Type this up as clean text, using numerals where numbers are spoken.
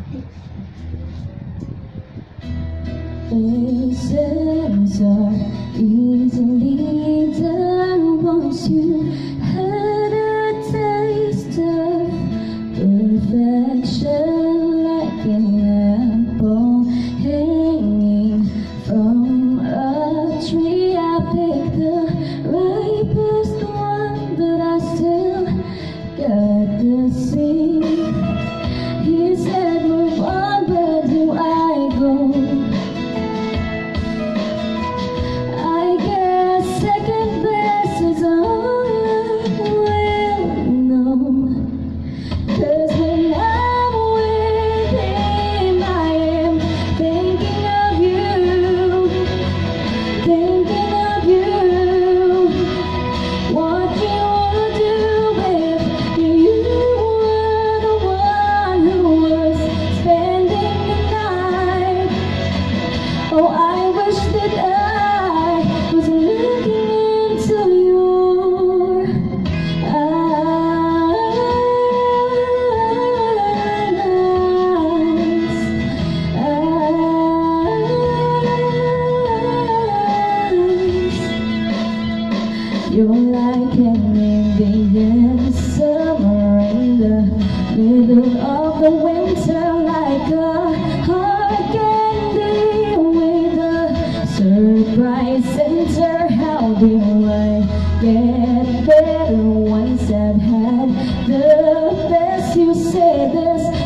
Faces are easily done once you had a taste of perfection, like an apple hanging from a tree. I picked the ripest one, but I still got the seed. He said move on, but do I go? Oh, I wish that I was looking into your eyes. You're like an Indian summer in the middle of the winter, like a hard candy with a surprise center. How do I get better once I've had the best? You say this